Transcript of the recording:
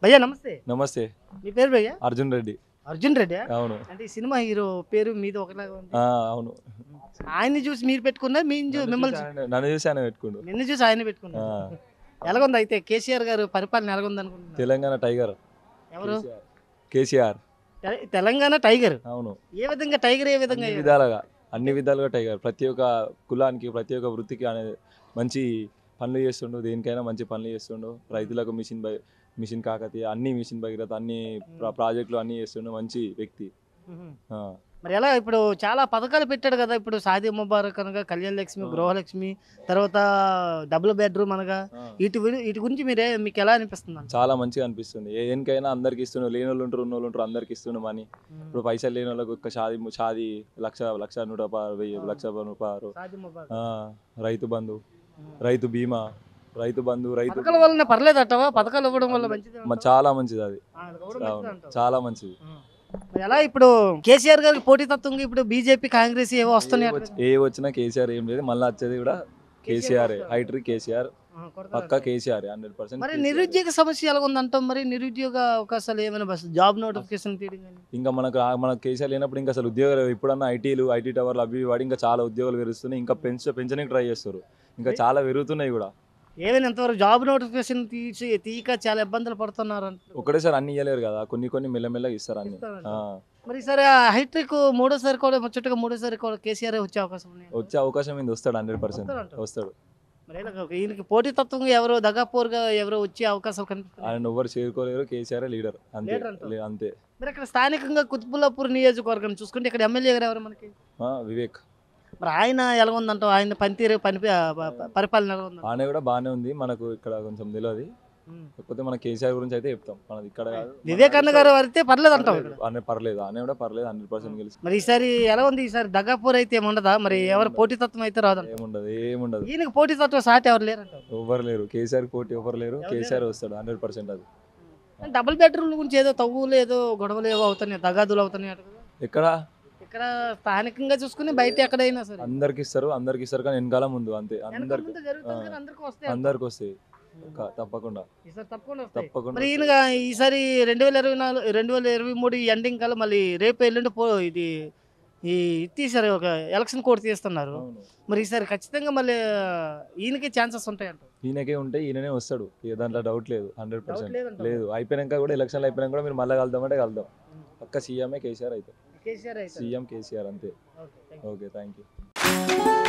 భయ్యా నమస్తే. నమస్తే. మీ పేరు భయ్యా? అర్జున్ రెడ్డి. అర్జున్ రెడ్డి. అవును. అంటే ఈ సినిమా హీరో పేరు మీది ఒకలాగా ఉంది. అవును. ఆయన్ని చూసి మీరు పెట్టుకున్నారు, మిమ్మల్ని నన్ను చూసి ఆయన పెట్టుకుండు. నిన్ను చూసి ఆయన పెట్టుకున్నారు. ఎలాగుంది అయితే కేసీఆర్ గారు పరిపాలన ఎలాగుంది అనుకుంటున్నారు? తెలంగాణ టైగర్. ఎవరు? కేసీఆర్. తెలంగాణ టైగర్. అవును. ఏ విధంగా టైగర్? ఏ విధంగా? అన్ని విధాలుగా టైగర్. ప్రతి ఒక్క కులానికి ప్రతి ఒక్క వృత్తికి అనేది మంచి పనులు చేస్తుండు. దేనికైనా మంచి పనులు చేస్తుండు. రైతులకు మిషన్ కాకతీయ అన్ని మిషన్ భగీరథ అన్ని ప్రాజెక్టులు అన్ని చేస్తుండు. మంచి వ్యక్తి. మరి ఎలా ఇప్పుడు చాలా పథకాలు పెట్టాడు కదా. ఇప్పుడు షాదీ ముబారక్ అనగా, కళ్యాణ లక్ష్మి, గృహలక్ష్మి, తర్వాత డబుల్ బెడ్రూమ్ అనగా, వీటి గురించి మీకు ఎలా అనిపిస్తుంది? చాలా మంచిగా అనిపిస్తుంది. దేనికైనా అందరికి ఇస్తుండు. లేని వాళ్ళు ఉంటారు, ఉన్న వాళ్ళు ఉంటారు, అందరికి ఇస్తుండు మనీ. ఇప్పుడు పైసలు లేని వాళ్ళకి ఒక షాదీ లక్ష 116,000 రైతు బంధు, రైతు బీమా, రైతు బంధు, రైతు వల్ల పర్లేదు అంటావా? పథకాలు ఇవ్వడం వల్ల మంచిది, చాలా మంచిది. అది చాలా మంచిది. ఎలా ఇప్పుడు కేసీఆర్ గారికి పోటీతత్వంగా ఇప్పుడు బీజేపీ, కాంగ్రెస్ ఏవో వస్తున్నాయి. ఏ వచ్చినా కేసీఆర్ ఏం లేదు. మళ్ళీ వచ్చేది కూడా కేసీఆర్. హైట్రిక్ కేసీఆర్, పక్కా కేసీఆర్ 100%. మరి నిరుద్యోగ సమస్య ఎలా ఉందంటాం? మరి నిరుద్యోగ అవకాశాలు ఏమైనా జాబ్ నోటిఫికేషన్ తీయడం ఇంకా మనకు కేసీఆర్ లేనప్పుడు ఇంకా అసలు ఉద్యోగాలు ఇప్పుడన్నా ఐటీ టవర్లు అవి వాడి ఇంకా చాలా ఉద్యోగాలు పెరుగుతున్నాయి. ఇంకా పెంచడానికి ట్రై చేస్తారు. ఇంకా చాలా పెరుగుతున్నాయి కూడా. ఏమైనా ఎంతవరకు జాబ్ నోటిఫికేషన్ తీయక చాలా ఇబ్బందులు పడుతున్నారు. ఒకటేసారి అన్ని ఇవ్వలేరు కదా, కొన్ని మెల్లమెల్లగా ఇస్తారు అన్ని. మరి సరే హైట్రిక్ మూడోసారి కూడా ముచ్చటగా మూడోసారి కూడా కేసీఆర్ వచ్చే అవకాశం ఏంది? వస్తాడు 100% వస్తాడు. మరి ఈయనకి పోటీతత్వంగా ఎవరో దగాపూర్గా ఎవరో వచ్చే అవకాశం కనిపిస్తుంది. ఆయన ఎవరు చేరుకోలేరు. కేసీఆర్ లీడర్ అంతే. మరి ఇక్కడ స్థానికంగా కుతుబుల్లాపూర్ నియోజకవర్గం చూసుకుంటే ఇక్కడ ఎమ్మెల్యే గారు ఎవరు మనకి? వివేక్. మరి ఆయన ఎలా ఉందంటావు? ఆయన పనితీరు పరిపాలన ఎలా ఉంది? ఆయన కూడా బాగానే ఉంది. మనకు ఇక్కడ కొంచెం తెలియదు. కాకపోతే మన కేసీఆర్ గురించి అయితే చెప్తాం. మనది ఇక్కడ వివేకానంద గారు అయితే పర్లేదు అంటావు? పర్లేదు, ఆయన కూడా పర్లేదు. 100% గెలిచి. మరి ఈసారి ఎలా ఉంది? ఈసారి దగాపూర్ అయితే ఏముండదా? మరి ఎవరు పోటీతత్వం అయితే రాదు? ఏముండదు. ఈయనకి పోటీతత్వం సాటి ఎవరు లేరు? ఎవరు లేరు. కేసీఆర్ పోటీ ఎవరు లేరు. కేసీఆర్ వస్తాడు 100%. అది డబుల్ బెడ్రూమ్ గురించి ఏదో తవ్వులు ఏదో గొడవలు ఏవో అవుతున్నాయి, తగాదులు అవుతున్నాయి. ఎక్కడ? ఇక్కడ స్థానికంగా చూసుకుని బయట ఎక్కడైనా సరే అందరికి ఇస్తారు కానీ వెనకాల ముందు అంతే. అందరికి వస్తాయి తప్పకుండా. మరి ఈయనగా ఈసారి 2023 ఎండింగ్ కల్లా మళ్ళీ రేపు ఎల్లుండి ఇది తీసారు, ఒక ఎలక్షన్ కోడ్ తీస్తున్నారు. మరి ఈసారి ఖచ్చితంగా మళ్ళీ ఈయనకే ఛాన్సెస్ ఉంటాయంట. ఈయనకే ఉంటాయి. ఈయననే వస్తాడు. దాంట్లో డౌట్ లేదు. 100% లేదు. అయిపోయాక కూడా ఎలక్షన్లు అయిపోయినాక కూడా మీరు మళ్ళీ కలుద్దామంటే కలుద్దాం. పక్క సీఎంఏ కేసీఆర్ అయితే. సీఎం కేసీఆర్ అంతే. Okay, thank you.